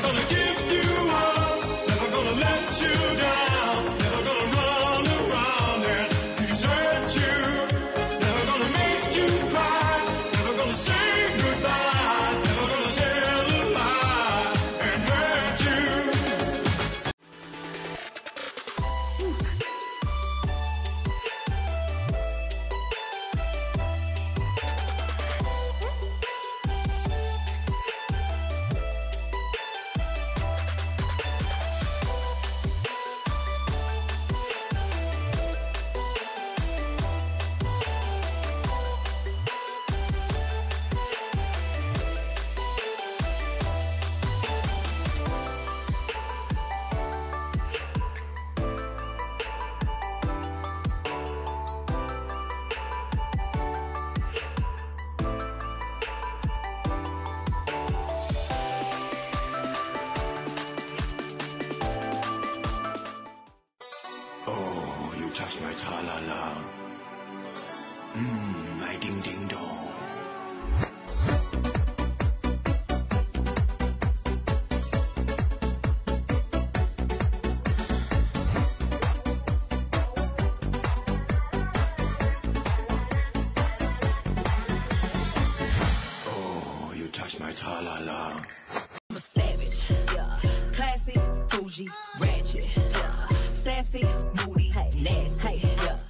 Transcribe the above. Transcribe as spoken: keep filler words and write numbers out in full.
gonna give you up, never gonna let you down, never gonna run around and desert you, never gonna make you cry, never gonna say goodbye, never gonna tell a lie and hurt you. Oh, you touch my tra-la-la. Mmm, my ding-ding-dong. Oh, you touch my tra-la-la. I'm a savage, yeah. Classy, bougie, ratchet, yeah. Sassy, moody, hey, nasty, hey, yeah.